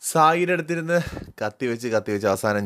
സായിയുടെ അടുത്തിരുന്ന് കത്തി വെച്ച് അവസാനം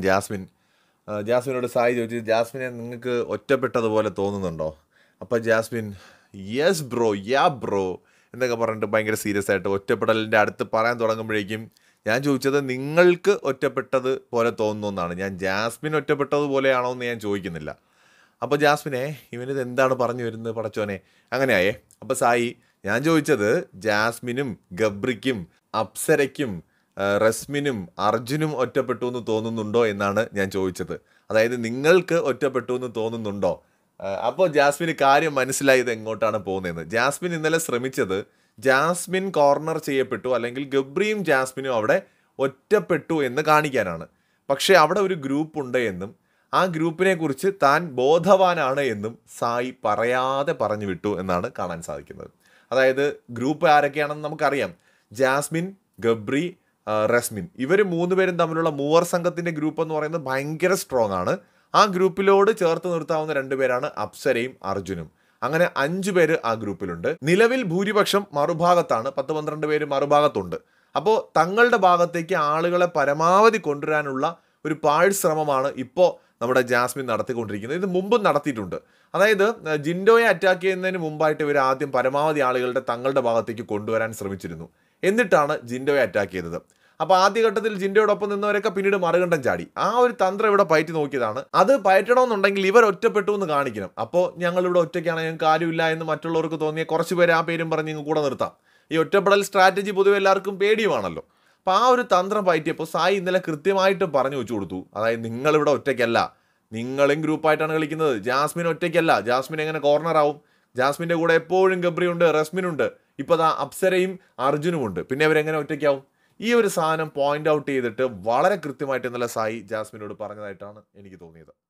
ജാസ്മിനോട് സായി ചോദിച്ചു, ജാസ്മിനെ നിങ്ങൾക്ക് ഒറ്റപ്പെട്ടതുപോലെ തോന്നുന്നുണ്ടോ? അപ്പോൾ Jasmine yes bro, yeah bro എന്നൊക്കെ പറഞ്ഞിട്ട് ഭയങ്കര സീരിയസ് ആയിട്ട് ഒറ്റപ്പെടലിൻ്റെ അടുത്ത് പറയാൻ തുടങ്ങുമ്പോഴേക്കും ഞാൻ ചോദിച്ചത് നിങ്ങൾക്ക് ഒറ്റപ്പെട്ടത് പോലെ തോന്നുന്നു എന്നാണ്. ഞാൻ ജാസ്മിൻ ഒറ്റപ്പെട്ടതുപോലെയാണോ എന്ന് ഞാൻ ചോദിക്കുന്നില്ല. അപ്പോൾ ജാസ്മിനെ ഇവനിത് എന്താണ് പറഞ്ഞു വരുന്നത് പടച്ചോനെ, അങ്ങനെയായേ. അപ്പോൾ സായി, ഞാൻ ചോദിച്ചത് ജാസ്മിനും ഗബ്രിക്കും അപ്സരയ്ക്കും റസ്മിനും അർജുനും ഒറ്റപ്പെട്ടു എന്ന് തോന്നുന്നുണ്ടോ എന്നാണ് ഞാൻ ചോദിച്ചത്. അതായത് നിങ്ങൾക്ക് ഒറ്റപ്പെട്ടു എന്ന് തോന്നുന്നുണ്ടോ? അപ്പോൾ ജാസ്മിന് കാര്യം മനസ്സിലായി ഇത് എങ്ങോട്ടാണ് പോകുന്നതെന്ന്. ജാസ്മിൻ ഇന്നലെ ശ്രമിച്ചത് ജാസ്മിൻ കോർണർ ചെയ്യപ്പെട്ടു അല്ലെങ്കിൽ ഗബ്രിയും ജാസ്മിനും അവിടെ ഒറ്റപ്പെട്ടു എന്ന് കാണിക്കാനാണ്. പക്ഷേ അവിടെ ഒരു ഗ്രൂപ്പ് ഉണ്ട് എന്നും ആ ഗ്രൂപ്പിനെ കുറിച്ച് താൻ ബോധവാനാണ് എന്നും സായി പറയാതെ പറഞ്ഞു വിട്ടു എന്നാണ് കാണാൻ സാധിക്കുന്നത്. അതായത് ഗ്രൂപ്പ് ആരൊക്കെയാണെന്ന് നമുക്കറിയാം. ജാസ്മിൻ, ഗബ്രി, റസ്മിൻ, ഇവർ മൂന്നുപേരും തമ്മിലുള്ള മൂവർ സംഘത്തിൻ്റെ ഗ്രൂപ്പ് എന്ന് പറയുന്നത് ഭയങ്കര സ്ട്രോങ് ആണ്. ആ ഗ്രൂപ്പിലോട് ചേർത്ത് നിർത്താവുന്ന രണ്ടുപേരാണ് അപ്സരയും അർജുനും. അങ്ങനെ 5 പേര് ആ ഗ്രൂപ്പിലുണ്ട്. നിലവിൽ ഭൂരിപക്ഷം മറുഭാഗത്താണ്, 10-12 പേര് മറുഭാഗത്തുണ്ട്. അപ്പോൾ തങ്ങളുടെ ഭാഗത്തേക്ക് ആളുകളെ പരമാവധി കൊണ്ടുവരാനുള്ള ഒരു പാഴ്ശ്രമമാണ് ഇപ്പോൾ നമ്മുടെ ജാസ്മിൻ നടത്തിക്കൊണ്ടിരിക്കുന്നത്. ഇത് മുമ്പും നടത്തിയിട്ടുണ്ട്. അതായത് ജിൻഡോയെ അറ്റാക്ക് ചെയ്യുന്നതിന് മുമ്പായിട്ട് ഇവർ ആദ്യം പരമാവധി ആളുകളുടെ തങ്ങളുടെ ഭാഗത്തേക്ക് കൊണ്ടുവരാൻ ശ്രമിച്ചിരുന്നു. എന്നിട്ടാണ് ജിൻഡോയെ അറ്റാക്ക് ചെയ്തത്. അപ്പോൾ ആദ്യഘട്ടത്തിൽ ജിൻഡോയോടൊപ്പം നിന്നവരൊക്കെ പിന്നീട് മറുകണ്ഠം ചാടി. ആ ഒരു തന്ത്രം ഇവിടെ പയറ്റി നോക്കിയതാണ്. അത് പയറ്റണമെന്നുണ്ടെങ്കിൽ ഇവർ ഒറ്റപ്പെട്ടു എന്ന് കാണിക്കണം. അപ്പോൾ ഞങ്ങളിവിടെ ഒറ്റയ്ക്കാണ്, ഞങ്ങൾക്ക് ആരുമില്ല എന്ന് മറ്റുള്ളവർക്ക് തോന്നിയ കുറച്ച് പേര് ആ പേരും പറഞ്ഞ് ഇങ്ങ് കൂടെ നിർത്താം. ഈ ഒറ്റപ്പെടൽ സ്ട്രാറ്റജി പൊതുവെ എല്ലാവർക്കും പേടിയുമാണല്ലോ. അപ്പോൾ ആ ഒരു തന്ത്രം പയറ്റിയപ്പോൾ സായി ഇന്നലെ കൃത്യമായിട്ട് പറഞ്ഞു വെച്ചു കൊടുത്തു. അതായത് നിങ്ങളിവിടെ ഒറ്റയ്ക്കല്ല, നിങ്ങളും ഗ്രൂപ്പായിട്ടാണ് കളിക്കുന്നത്. ജാസ്മിൻ ഒറ്റയ്ക്കല്ല. ജാസ്മിൻ എങ്ങനെ കോർണറാവും? ജാസ്മിൻ്റെ കൂടെ എപ്പോഴും ഗബ്രിയുണ്ട്, റസ്മിനുണ്ട്, ഇപ്പോൾ ദാ അപ്സരയും അർജുനുമുണ്ട്. പിന്നെ അവരെങ്ങനെ ഒറ്റയ്ക്കാവും? ഈ ഒരു സാധനം പോയിന്റ് ഔട്ട് ചെയ്തിട്ട് വളരെ കൃത്യമായിട്ട് ഇന്നലെ സായി ജാസ്മിനോട് പറഞ്ഞതായിട്ടാണ് എനിക്ക് തോന്നിയത്.